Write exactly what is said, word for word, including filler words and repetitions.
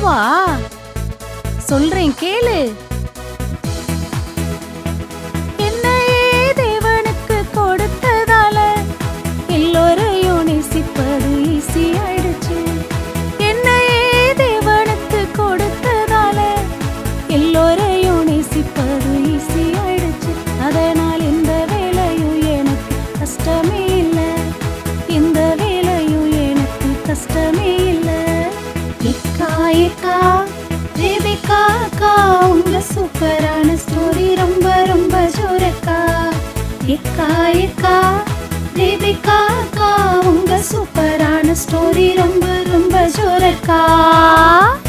அதுவா? சொல்றேன் கேளு. என்னையே தேவனுக்கு கொடுத்ததால எல்லோரையும் நேசிப்பது ஈஸி ஆயிடுச்சு. என்னையே தேவனுக்கு கொடுத்ததால எல்லோரையும் நேசிப்பது ஈஸி ஆயிடுச்சு. அதனால் இந்த வேலையும் எனக்கு கஷ்டமே இல்லை. இந்த வேலையும் எனக்கு கஷ்டமே இல்லை. ஏக்கா ஏக்கா ரேபிகா அக்கா, உங்க சூப்பரான ஸ்டோரி ரொம்ப ரொம்ப ஜோரக்கா. ஏக்கா ஏக்கா ரேபிகா அக்கா, உங்க சூப்பரான ஸ்டோரி ரொம்ப ரொம்ப ஜோரக்கா.